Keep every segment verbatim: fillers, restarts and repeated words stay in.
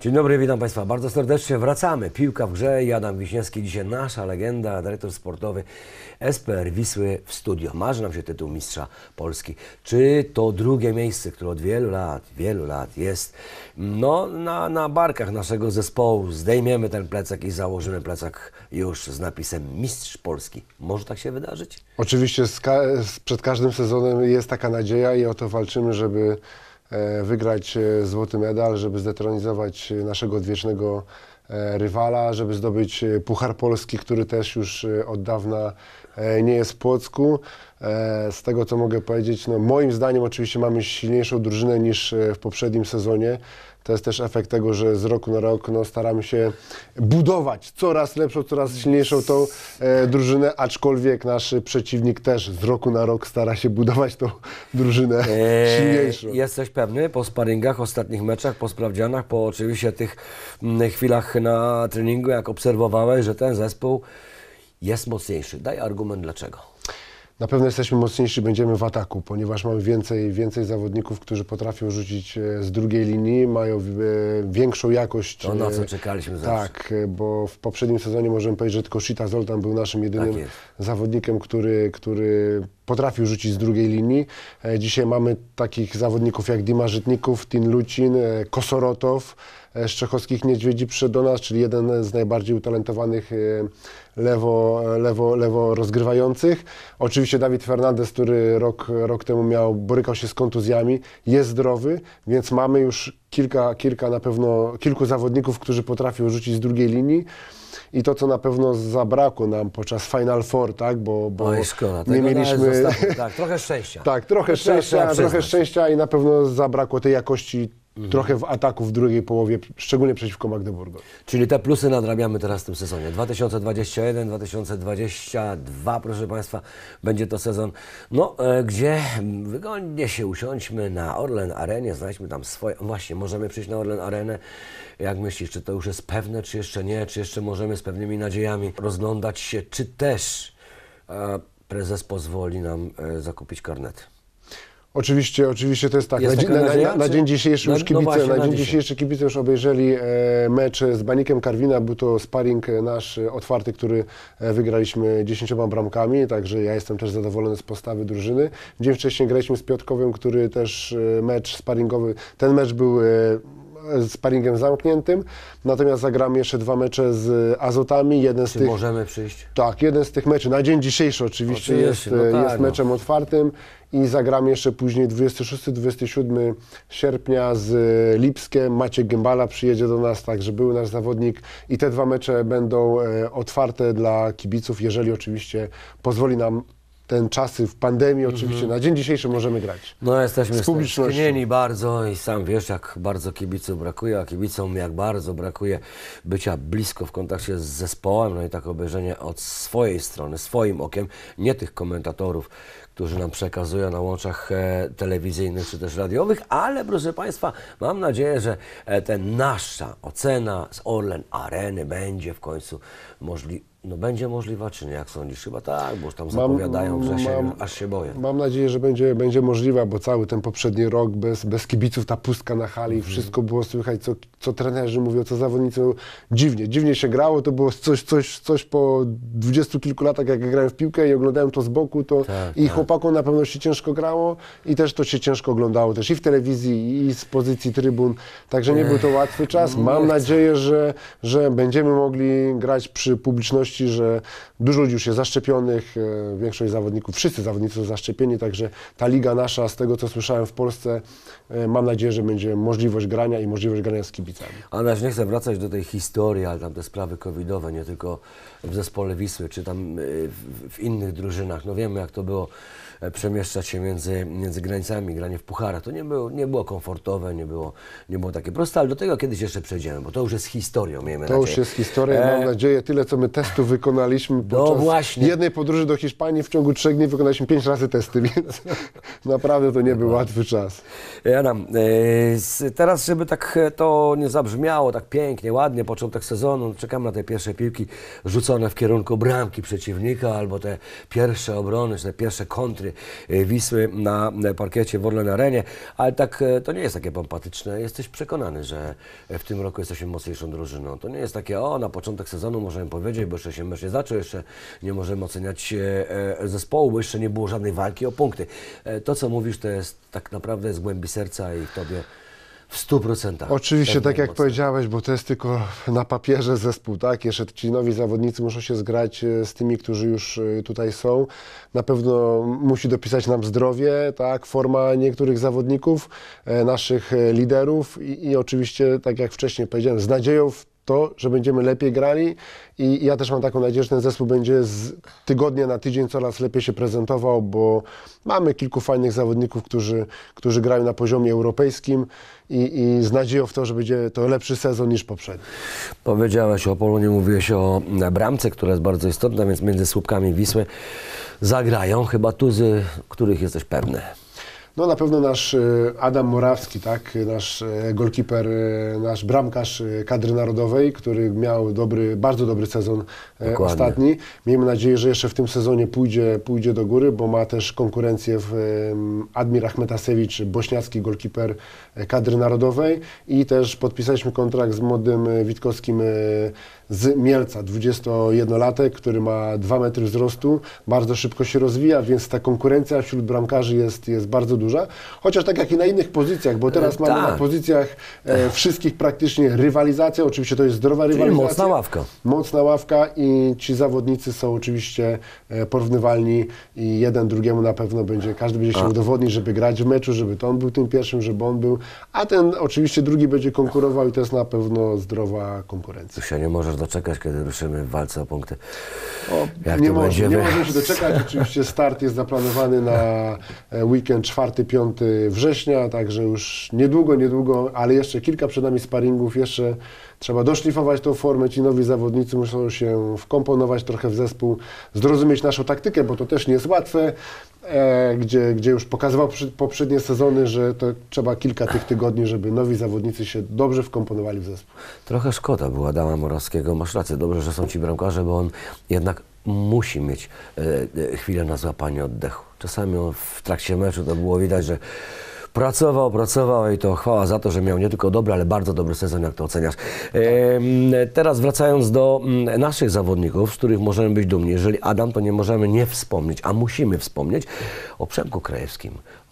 Dzień dobry, witam Państwa bardzo serdecznie. Wracamy. Piłka w grze i Adam Wiśniewski. Dzisiaj nasza legenda, dyrektor sportowy S P R Wisły w studio. Marzy nam się tytuł mistrza Polski. Czy to drugie miejsce, które od wielu lat, wielu lat jest no, na, na barkach naszego zespołu. Zdejmiemy ten plecak i założymy plecak już z napisem Mistrz Polski. Może tak się wydarzyć? Oczywiście z ka przed każdym sezonem jest taka nadzieja i o to walczymy, żeby wygrać złoty medal, żeby zdetronizować naszego odwiecznego rywala, żeby zdobyć Puchar Polski, który też już od dawna nie jest w Płocku. Z tego, co mogę powiedzieć, no moim zdaniem oczywiście mamy silniejszą drużynę niż w poprzednim sezonie. To jest też efekt tego, że z roku na rok no, staramy się budować coraz lepszą, coraz silniejszą tą e, drużynę, aczkolwiek nasz przeciwnik też z roku na rok stara się budować tą drużynę eee, silniejszą. Jesteś pewny po sparingach, ostatnich meczach, po sprawdzianach, po oczywiście tych m, chwilach na treningu, jak obserwowałeś, że ten zespół jest mocniejszy? Daj argument dlaczego. Na pewno jesteśmy mocniejsi, będziemy w ataku, ponieważ mamy więcej, więcej zawodników, którzy potrafią rzucić z drugiej linii, mają większą jakość. To na co czekaliśmy zawsze. Tak, bo w poprzednim sezonie możemy powiedzieć, że tylko Shita Zoltan był naszym jedynym tak zawodnikiem, który, który potrafił rzucić z drugiej linii. Dzisiaj mamy takich zawodników jak Dima Żytników, Tin Lucin, Kosorotow, z Czechowskich Niedźwiedzi przyszedł do nas, czyli jeden z najbardziej utalentowanych lewo, lewo, lewo rozgrywających. Oczywiście Dawid Fernandez, który rok, rok temu miał, borykał się z kontuzjami, jest zdrowy, więc mamy już kilka, kilka na pewno, kilku zawodników, którzy potrafią rzucić z drugiej linii. I to, co na pewno zabrakło nam podczas Final Four, tak, bo, bo Oj, szkoda, nie mieliśmy... Tak, trochę szczęścia. Tak, trochę szczęścia, trochę szczęścia i na pewno zabrakło tej jakości mhm. trochę w ataku w drugiej połowie, szczególnie przeciwko Magdeburgowi. Czyli te plusy nadrabiamy teraz w tym sezonie. dwa tysiące dwudziesty pierwszy dwa tysiące dwudziesty drugi, proszę Państwa, będzie to sezon, no, e, gdzie wygodnie się usiądźmy na Orlen Arenie, znajdźmy tam swoje... Właśnie, możemy przyjść na Orlen Arenę. Jak myślisz, czy to już jest pewne, czy jeszcze nie, czy jeszcze możemy z pewnymi nadziejami rozglądać się, czy też e, prezes pozwoli nam e, zakupić karnet? Oczywiście, oczywiście to jest tak. Jest na, nadzieja, na, na dzień dzisiejszy już kibice, no właśnie, na, na dzień dzisiejszy kibice już obejrzeli e, mecz z Banikiem Karwina. Był to sparring nasz otwarty, który wygraliśmy dziesięcioma bramkami, także ja jestem też zadowolony z postawy drużyny. Dzień wcześniej graliśmy z Piotkowem, który też e, mecz sparingowy, ten mecz był e, sparingiem zamkniętym, natomiast zagramy jeszcze dwa mecze z Azotami. Jeden z Czy tych, możemy przyjść? Tak, jeden z tych meczów, na dzień dzisiejszy oczywiście, oczywiście jest, no tak, jest meczem no. otwartym i zagramy jeszcze później dwudziestego szóstego do dwudziestego siódmego sierpnia z Lipskiem. Maciek Gębala przyjedzie do nas, także był nasz zawodnik i te dwa mecze będą otwarte dla kibiców, jeżeli oczywiście pozwoli nam ten czasy w pandemii, oczywiście, mm-hmm. na dzień dzisiejszy możemy grać. No jesteśmy stęsknieni bardzo i sam wiesz, jak bardzo kibiców brakuje, a kibicom jak bardzo brakuje bycia blisko w kontakcie z zespołem, no i tak obejrzenie od swojej strony, swoim okiem, nie tych komentatorów, którzy nam przekazują na łączach e, telewizyjnych czy też radiowych, ale proszę Państwa, mam nadzieję, że e, ta nasza ocena z Orlen Areny będzie w końcu możliwa. No będzie możliwa, czy nie? Jak sądzisz? Chyba tak, bo już tam zapowiadają wrzesień, mam, aż się boję. Mam nadzieję, że będzie, będzie możliwa, bo cały ten poprzedni rok bez, bez kibiców, ta pustka na hali, mm. wszystko było słychać, co, co trenerzy mówią, co zawodnicy mówią. Dziwnie, dziwnie się grało, to było coś, coś, coś po dwudziestu kilku latach, jak grałem w piłkę i oglądałem to z boku, to tak, i tak. chłopakom na pewno się ciężko grało i też to się ciężko oglądało, też i w telewizji, i z pozycji trybun, także nie był to łatwy czas. Mam nadzieję, że, że będziemy mogli grać przy publiczności, że dużo ludzi już jest zaszczepionych, większość zawodników, wszyscy zawodnicy są zaszczepieni, także ta liga nasza, z tego co słyszałem w Polsce, mam nadzieję, że będzie możliwość grania i możliwość grania z kibicami. Ale nie chcę wracać do tej historii, ale tam te sprawy covidowe, nie tylko w zespole Wisły, czy tam w, w innych drużynach. No wiemy, jak to było przemieszczać się między, między granicami, granie w pucharach. To nie było, nie było komfortowe, nie było, nie było takie proste, ale do tego kiedyś jeszcze przejdziemy, bo to już jest historią, miejmy To nadzieję. już jest historia, mam nadzieję, tyle co my testów testu wykonaliśmy podczas No właśnie. jednej podróży do Hiszpanii. W ciągu trzech dni wykonaliśmy pięć razy testy, więc naprawdę to nie był łatwy czas. Adam, e, teraz żeby tak to nie zabrzmiało tak pięknie, ładnie, początek sezonu, czekam na te pierwsze piłki rzucone w kierunku bramki przeciwnika, albo te pierwsze obrony, czy te pierwsze kontry Wisły na parkiecie w Orlen Arenie, ale tak to nie jest takie pompatyczne. Jesteś przekonany, że w tym roku jesteśmy mocniejszą drużyną. To nie jest takie, o, na początek sezonu możemy powiedzieć, bo jeszcze się mecz nie zaczął, jeszcze nie możemy oceniać zespołu, bo jeszcze nie było żadnej walki o punkty. To, co mówisz, to jest tak naprawdę z głębi serca i w tobie w stu procentach. Oczywiście, tak jak mocno. powiedziałeś, bo to jest tylko na papierze zespół, tak? Jeszcze ci nowi zawodnicy muszą się zgrać z tymi, którzy już tutaj są. Na pewno musi dopisać nam zdrowie, tak? Forma niektórych zawodników, naszych liderów i, i oczywiście, tak jak wcześniej powiedziałem, z nadzieją w to, że będziemy lepiej grali i ja też mam taką nadzieję, że ten zespół będzie z tygodnia na tydzień coraz lepiej się prezentował, bo mamy kilku fajnych zawodników, którzy, którzy grają na poziomie europejskim i, i z nadzieją w to, że będzie to lepszy sezon niż poprzedni. Powiedziałeś o Polonie, mówiłeś o bramce, która jest bardzo istotna, więc między słupkami Wisły zagrają chyba tuzy, których jesteś pewny. No na pewno nasz Adam Morawski, tak, nasz golkiper, nasz bramkarz kadry narodowej, który miał dobry, bardzo dobry sezon Dokładnie. ostatni. Miejmy nadzieję, że jeszcze w tym sezonie pójdzie, pójdzie do góry, bo ma też konkurencję w Admir Ahmetasewicz, bośniacki golkiper kadry narodowej i też podpisaliśmy kontrakt z młodym Witkowskim z Mielca, dwudziestojednolatek, który ma dwa metry wzrostu, bardzo szybko się rozwija, więc ta konkurencja wśród bramkarzy jest, jest bardzo duża. Chociaż tak jak i na innych pozycjach, bo teraz e, mamy tak. na pozycjach e, wszystkich praktycznie rywalizacja, oczywiście to jest zdrowa rywalizacja. Mocna ławka. Mocna ławka i ci zawodnicy są oczywiście e, porównywalni i jeden drugiemu na pewno będzie, każdy będzie chciał udowodnić, żeby grać w meczu, żeby to on był tym pierwszym, żeby on był, a ten oczywiście drugi będzie konkurował i to jest na pewno zdrowa konkurencja. Tu się nie możesz doczekać, kiedy ruszymy w walce o punkty. O, Jak nie to może, będzie? Nie możemy się doczekać. Oczywiście start jest zaplanowany na weekend czwartego piątego września, także już niedługo, niedługo, ale jeszcze kilka przed nami sparingów, jeszcze trzeba doszlifować tą formę, ci nowi zawodnicy muszą się wkomponować trochę w zespół, zrozumieć naszą taktykę, bo to też nie jest łatwe, e, gdzie, gdzie już pokazywał przy, poprzednie sezony, że to trzeba kilka tych tygodni, żeby nowi zawodnicy się dobrze wkomponowali w zespół. Trochę szkoda była Adama Morawskiego, masz rację, dobrze, że są ci bramkarze, bo on jednak musi mieć e, chwilę na złapanie oddechu. Czasami on w trakcie meczu to było widać, że pracował, pracował i to chwała za to, że miał nie tylko dobry, ale bardzo dobry sezon, jak to oceniasz. E, teraz wracając do naszych zawodników, z których możemy być dumni. Jeżeli Adam, to nie możemy nie wspomnieć, a musimy wspomnieć o Przemku Krajewskim,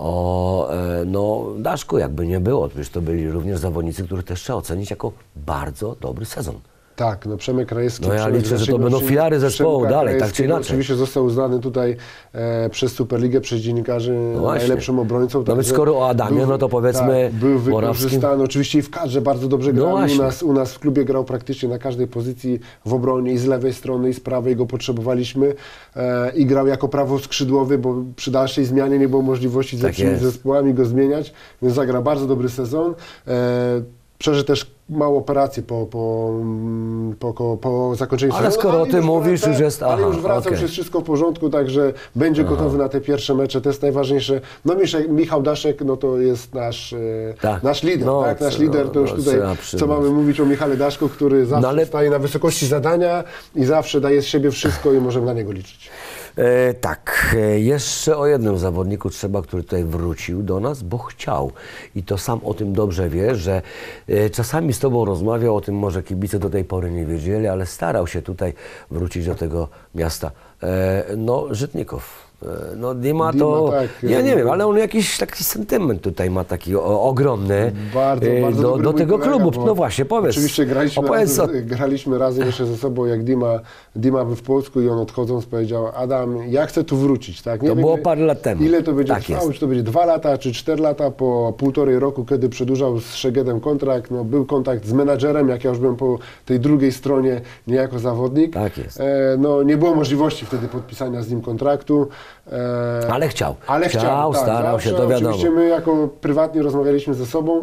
o e, no, Daszku, jakby nie było. Przecież to byli również zawodnicy, których też trzeba ocenić jako bardzo dobry sezon. Tak, no Przemek Krajewski. No ja liczę, że to będą filary zespołu dalej, tak czy inaczej. Oczywiście został uznany tutaj e, przez Superligę, przez dziennikarzy no najlepszym obrońcą. Nawet skoro o Adamie, był, no to powiedzmy tak, był wykorzystany, oczywiście i w kadrze bardzo dobrze grał. No u, nas, u nas w klubie grał praktycznie na każdej pozycji w obronie i z lewej strony i z prawej go potrzebowaliśmy e, i grał jako prawoskrzydłowy, bo przy dalszej zmianie nie było możliwości z lepszymi zespołami go zmieniać, więc zagrał bardzo dobry sezon. E, Przeżył też małą operację po, po, po, po zakończeniu ale sezonu. skoro ale o tym mówisz, już jest... Ale aha, już wraca, okay. już jest wszystko w porządku, także będzie aha. gotowy na te pierwsze mecze, to jest najważniejsze. No Michał Daszek, no to jest nasz, tak. nasz lider, no, tak? Nasz lider, to już no, tutaj, co mamy mówić o Michale Daszku, który zawsze no, ale... staje na wysokości zadania i zawsze daje z siebie wszystko i możemy na niego liczyć. E, tak, e, jeszcze o jednym zawodniku trzeba, który tutaj wrócił do nas, bo chciał. I to sam o tym dobrze wie, że e, czasami z Tobą rozmawiał, o tym może kibice do tej pory nie wiedzieli, ale starał się tutaj wrócić do tego miasta. E, no, Żytników. No Dima to, Dima, tak, ja nie wiem, ale on jakiś taki sentyment tutaj ma taki o, ogromny bardzo, bardzo do, do tego kolega, klubu. No właśnie, powiedz. Oczywiście graliśmy, opowiedz, razem, graliśmy razem jeszcze ze sobą, jak Dima, Dima był w Polsku i on odchodząc powiedział: Adam, ja chcę tu wrócić. Tak? Nie to wiem, było parę lat temu. Ile to będzie tak trwało, jest. czy to będzie dwa lata, czy cztery lata, po półtorej roku, kiedy przedłużał z Szegedem kontrakt, no, był kontakt z menadżerem, jak ja już byłem po tej drugiej stronie, nie jako zawodnik. Tak jest. E, no, nie było możliwości wtedy podpisania z nim kontraktu. E, Ale chciał. Ale chciał, chciał tak, starał zawsze, się, to wiadomo. Oczywiście my jako prywatnie rozmawialiśmy ze sobą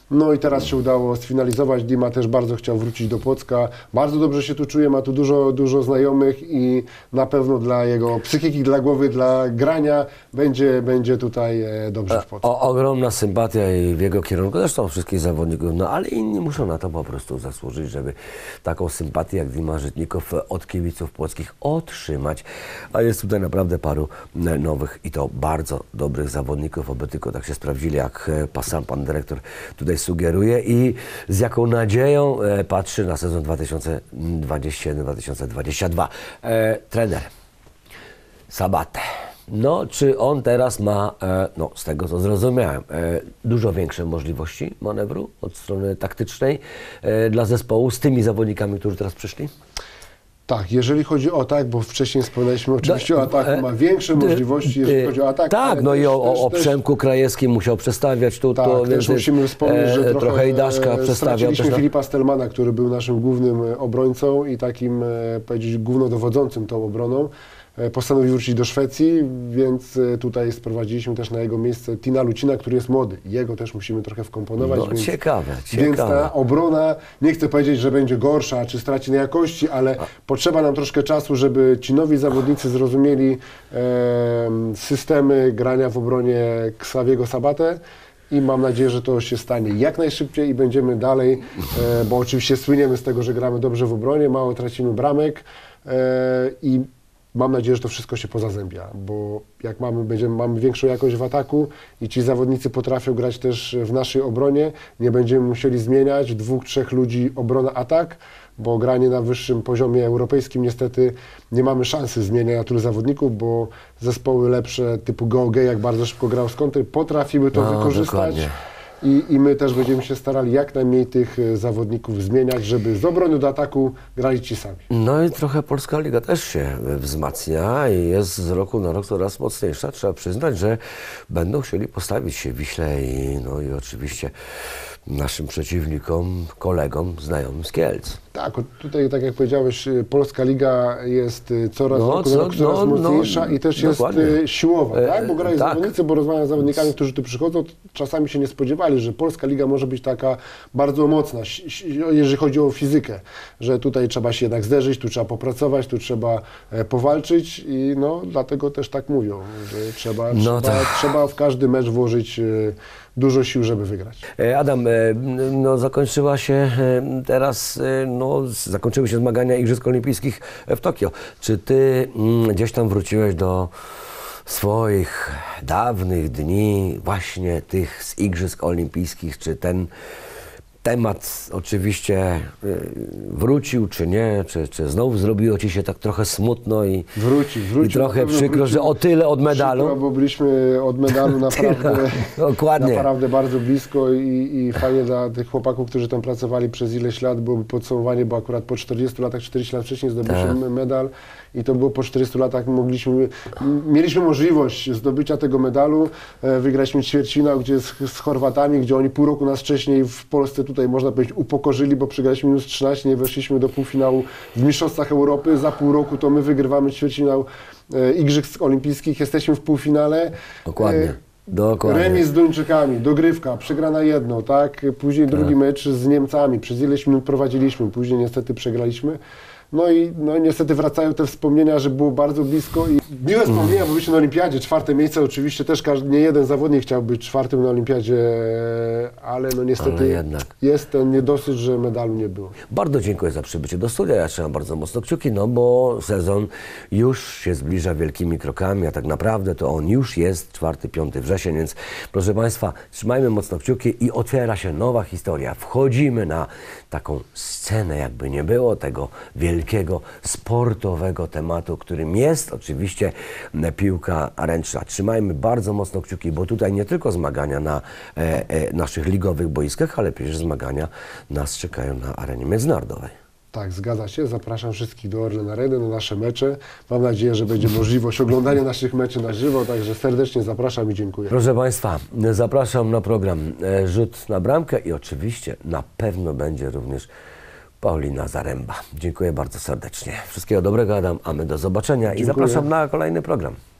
No i teraz się udało sfinalizować. Dima też bardzo chciał wrócić do Płocka. Bardzo dobrze się tu czuje, ma tu dużo, dużo znajomych i na pewno dla jego psychiki, dla głowy, dla grania będzie, będzie tutaj e, dobrze w Płocku. O, ogromna sympatia i w jego kierunku, zresztą wszystkich zawodników, no ale inni muszą na to po prostu zasłużyć, żeby taką sympatię jak Dima Żytnikow od kibiców płockich otrzymać. A jest tutaj naprawdę paru nowych i to bardzo dobrych zawodników, oby tylko tak się sprawdzili, jak sam pan dyrektor tutaj sugeruje i z jaką nadzieją e, patrzy na sezon dwa tysiące dwudziesty jeden dwa tysiące dwudziesty drugi. E, trener Sabatę. No, czy on teraz ma, e, no z tego co zrozumiałem, e, dużo większe możliwości manewru od strony taktycznej e, dla zespołu z tymi zawodnikami, którzy teraz przyszli? Tak, jeżeli chodzi o atak, bo wcześniej wspomnieliśmy oczywiście no, o ataku, ma większe możliwości, jeżeli chodzi o atak. Tak, no też, i o, też, o Przemku Krajewskim musiał przestawiać tu, tak, to, też więc musimy wspomnieć, że e, trochę, trochę i Daszka przestawiał. Straciliśmy też, Filipa Stelmana, który był naszym głównym obrońcą i takim, e, powiedzieć, głównodowodzącym tą obroną. Postanowił wrócić do Szwecji, więc tutaj sprowadziliśmy też na jego miejsce Tina Lucina, który jest młody. Jego też musimy trochę wkomponować. No, więc, ciekawe, ciekawe. Więc ta obrona, nie chcę powiedzieć, że będzie gorsza, czy straci na jakości, ale A. potrzeba nam troszkę czasu, żeby ci nowi zawodnicy zrozumieli e, systemy grania w obronie Ksawiego Sabatę. I mam nadzieję, że to się stanie jak najszybciej i będziemy dalej, e, bo oczywiście słyniemy z tego, że gramy dobrze w obronie, mało tracimy bramek e, i mam nadzieję, że to wszystko się pozazębia, bo jak mamy, będziemy, mamy większą jakość w ataku i ci zawodnicy potrafią grać też w naszej obronie, nie będziemy musieli zmieniać dwóch, trzech ludzi obrona-atak, bo granie na wyższym poziomie europejskim niestety nie mamy szansy zmieniania tylu zawodników, bo zespoły lepsze typu Go G, jak bardzo szybko grał z kontry, potrafiły to no, wykorzystać. Dokładnie. I, I my też będziemy się starali jak najmniej tych zawodników zmieniać, żeby z obrony do ataku grali ci sami. No i trochę Polska Liga też się wzmacnia i jest z roku na rok coraz mocniejsza. Trzeba przyznać, że będą chcieli postawić się Wiśle i, no i oczywiście naszym przeciwnikom, kolegom, znajomym z Kielc. Tak, tutaj tak jak powiedziałeś, Polska Liga jest coraz, no, roku, co, rok coraz no, mocniejsza no, i też dokładnie. jest siłowa, tak? Bo grają e, tak. zawodnicy, bo rozmawiam z zawodnikami, którzy tu przychodzą, czasami się nie spodziewali, że Polska Liga może być taka bardzo mocna, jeżeli chodzi o fizykę, że tutaj trzeba się jednak zderzyć, tu trzeba popracować, tu trzeba powalczyć i no dlatego też tak mówią, że trzeba, no trzeba, tak. trzeba w każdy mecz włożyć dużo sił, żeby wygrać. Adam, no zakończyła się teraz, no zakończyły się zmagania Igrzysk Olimpijskich w Tokio. Czy ty gdzieś tam wróciłeś do swoich dawnych dni, właśnie tych z Igrzysk Olimpijskich, czy ten temat oczywiście wrócił, czy nie, czy, czy znowu zrobiło ci się tak trochę smutno i, wróci, wróci, i trochę przykro, wróci, że o tyle od medalu. Przykro, bo byliśmy od medalu naprawdę, Dokładnie. naprawdę bardzo blisko i, i fajnie dla tych chłopaków, którzy tam pracowali przez ileś lat, byłoby podsumowanie, bo akurat po czterdziestu latach, czterdzieści lat wcześniej zdobyliśmy tak. medal i to było po czterdziestu latach, mogliśmy, mieliśmy możliwość zdobycia tego medalu, wygraliśmy ćwierćfinał, gdzie z, z Chorwatami, gdzie oni pół roku nas wcześniej w Polsce tutaj można powiedzieć upokorzyli, bo przegraliśmy minus trzynaście, nie weszliśmy do półfinału w Mistrzostwach Europy. Za pół roku to my wygrywamy ćwierćfinał e, Igrzysk Olimpijskich, jesteśmy w półfinale. Dokładnie. E, Dokładnie. Remis z Duńczykami, dogrywka, przegrana jedno, tak? Później tak. drugi mecz z Niemcami, przez ileś minut prowadziliśmy, później niestety przegraliśmy. No i no, niestety wracają te wspomnienia, że było bardzo blisko i miłe wspomnienia, bo byliśmy na Olimpiadzie, czwarte miejsce, oczywiście też każdy, nie jeden zawodnik chciał być czwartym na Olimpiadzie, ale no niestety ale jednak. jest ten niedosyt, że medalu nie było. Bardzo dziękuję za przybycie do studia, ja trzymam bardzo mocno kciuki, no bo sezon już się zbliża wielkimi krokami, a tak naprawdę to on już jest czwarty piąty wrzesień, więc proszę Państwa, trzymajmy mocno kciuki i otwiera się nowa historia. Wchodzimy na taką scenę, jakby nie było tego wielkiego sportowego tematu, którym jest oczywiście piłka ręczna. Trzymajmy bardzo mocno kciuki, bo tutaj nie tylko zmagania na e, e, naszych ligowych boiskach, ale przecież zmagania nas czekają na arenie międzynarodowej. Tak, zgadza się. Zapraszam wszystkich do Orlen Areny na nasze mecze. Mam nadzieję, że będzie możliwość oglądania naszych meczy na żywo, także serdecznie zapraszam i dziękuję. Proszę Państwa, zapraszam na program Rzut na bramkę i oczywiście na pewno będzie również Paulina Zaręba. Dziękuję bardzo serdecznie. Wszystkiego dobrego, Adam, a my do zobaczenia. Dziękuję. I zapraszam na kolejny program.